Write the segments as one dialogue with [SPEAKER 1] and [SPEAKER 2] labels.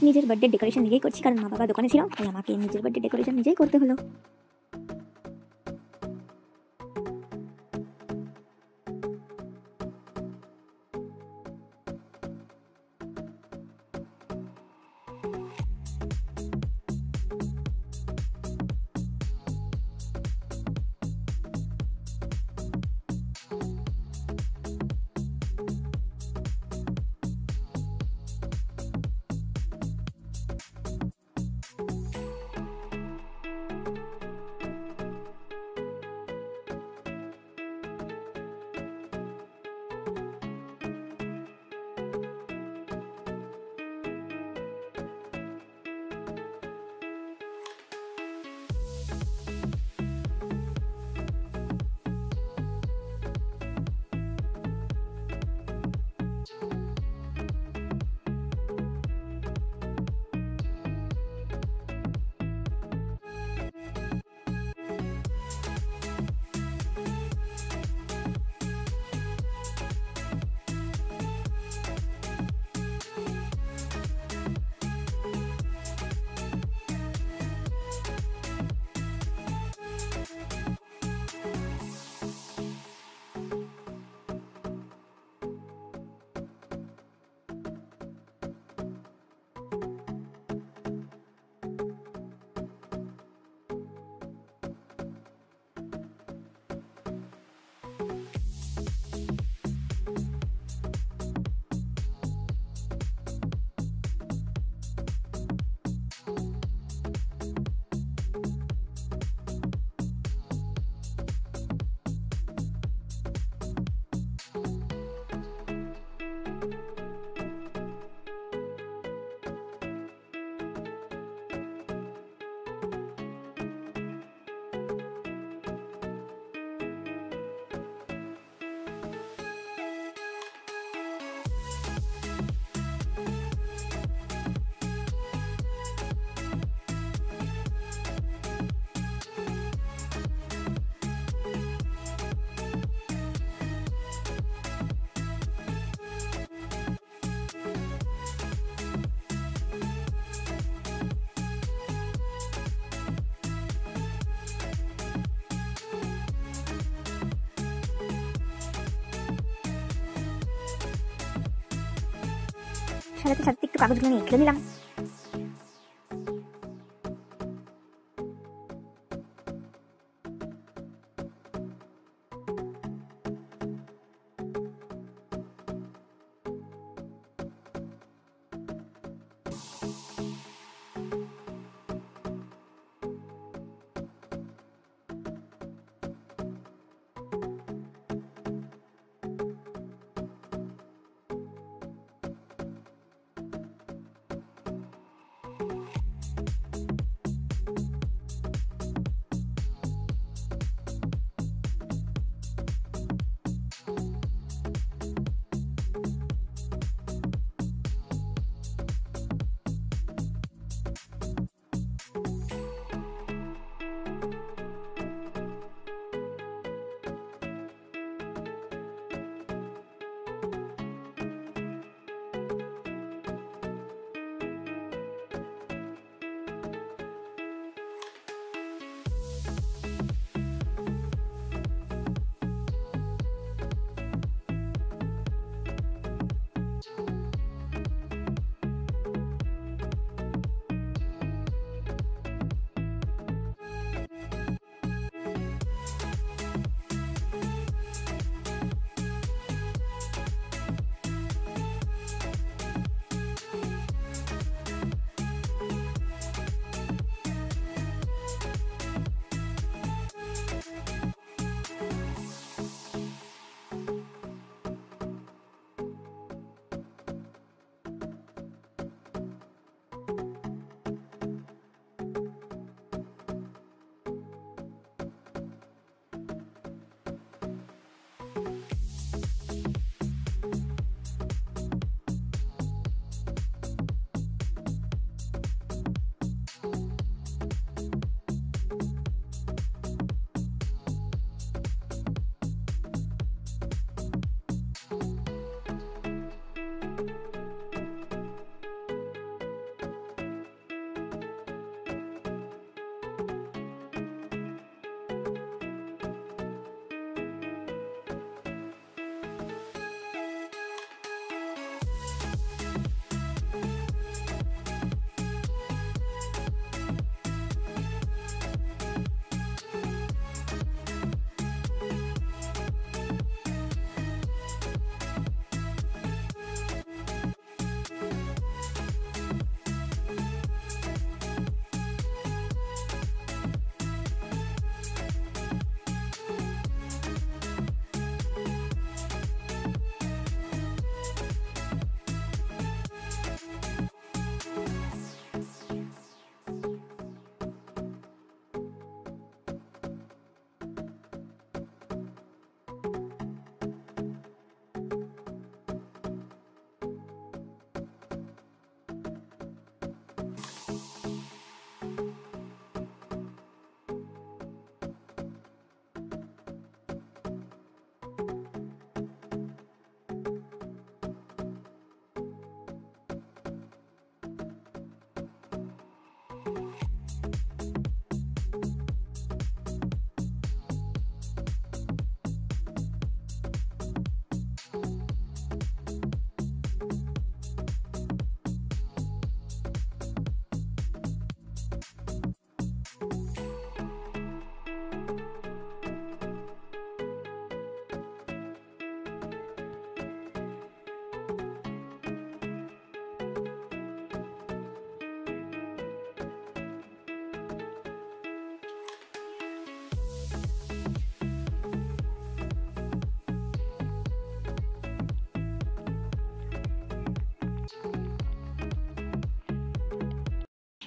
[SPEAKER 1] নিজের birthday decoration নিজেই করছি, কারণ মা বাবা দোকানে ছিল, তাই আমাকে নিজের বার্থডে ডেকোরেশন নিজেই করতে হলো। সাথে সাথে একটু কাগজগুলো নিয়ে খেলে নিলাম।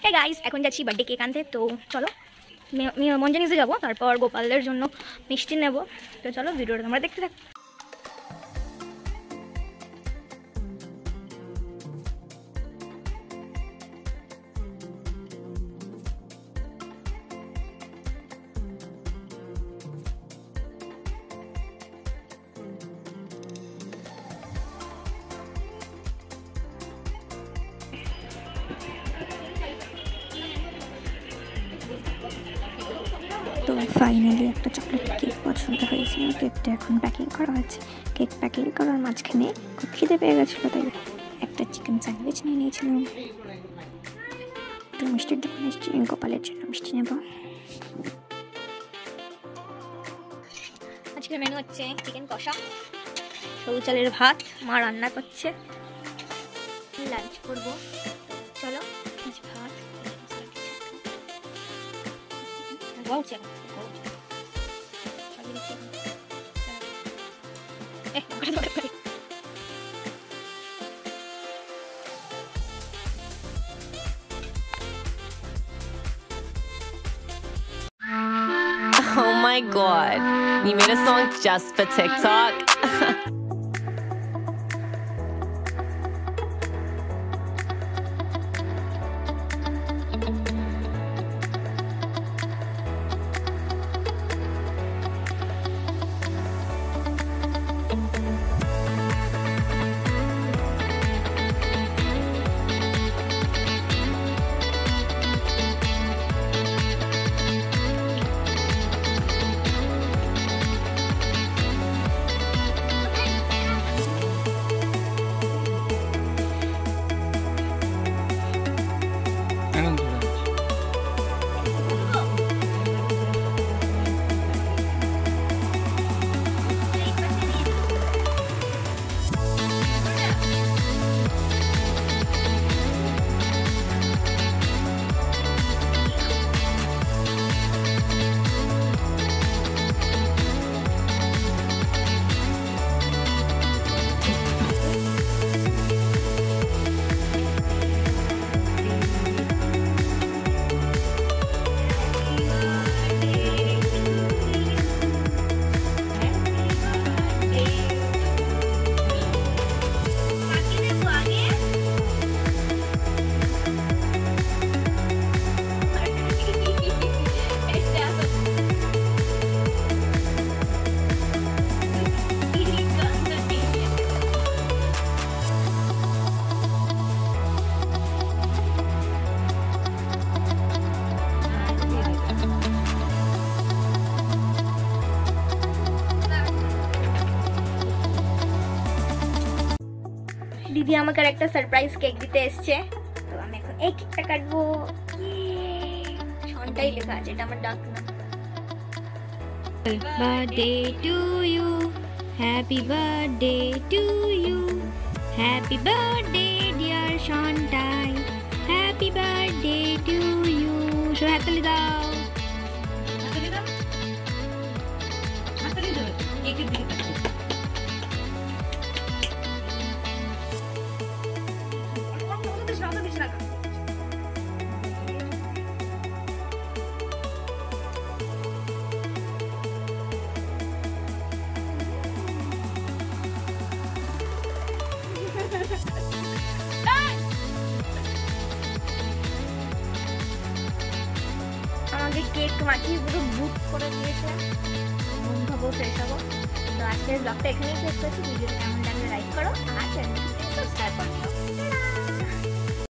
[SPEAKER 1] হে গাইস, এখন যাচ্ছি বার্থডে কেক আনতে। তো চলো মঞ্জানিসে যাবো, তারপর গোপালদের জন্য মিষ্টি নেব। তো চলো ভিডিওটা তোমরা দেখতে থাকো। তো ফাইনালি একটা চকলেট কেক পছন্দ হয়েছে। কেকটা এখন প্যাকিং করা হয়েছে। কেক প্যাকিং করার মাঝখানে খুব খিদে পেয়ে গেছিলো, তাই একটা চিকেন স্যান্ডউইচ নিয়ে নিয়েছিলাম। একটু মিষ্টির দোকানে এসেছি, গোপালের জন্য মিষ্টি নেব। আজকের মেনু হচ্ছে চিকেন কষা, সবুজ চালের ভাত, মা রান্না করছে, লাঞ্চ করবো। চলো ভাত
[SPEAKER 2] Oh my god, you made a song just for TikTok?
[SPEAKER 1] দিদি আমাকে একটা সারপ্রাইজ কেক দিতে এসছে। তো আমি এখন এই কেকটা কাটবো। সনটাই লেখা আছে, এটা আমার ডাক না। Birthday to you, happy birthday to you, happy birthday dear সনটাই, happy birthday to you. So হাততালি দাও। হাততালি দাও, হাততালি দাও, কেকের দিকে তাকাও। আমাকে কেক মাখিয়ে পুরো বুক করে দিয়েছে। ঘুম খাবো, ফ্রেশ হবো। তো আজকের ব্লগটা এখানেই শেষ করছি। ভিডিওটা কেমন লাগলো